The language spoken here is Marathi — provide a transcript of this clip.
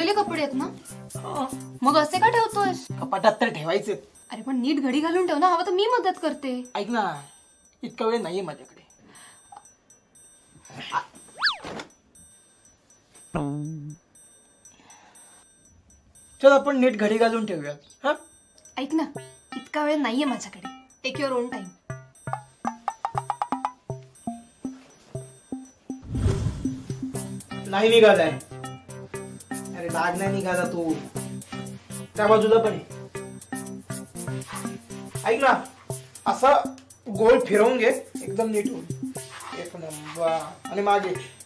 धुतलेले कपडे आहेत ना? हा, मग असे का ठेवतोयस? कपाटात तर ठेवायचे. अरे पण नीट घडी घालून ठेव ना, हवं तर मी मदत करते. ऐक ना, इतका वेळ नाहीये माझ्याकडे. चल आपण नीट घडी घालून ठेवूया. हा, ऐक ना, इतका वेळ नाहीये माझ्याकडे. Take your own time. नाही निघालाय. अरे डाग नाही निघाला तू. त्या बाजूला पण आहे. ऐक ना, असा गोल फिरवून घे, एकदम नीट होईल. एक नंबर. आणि मागे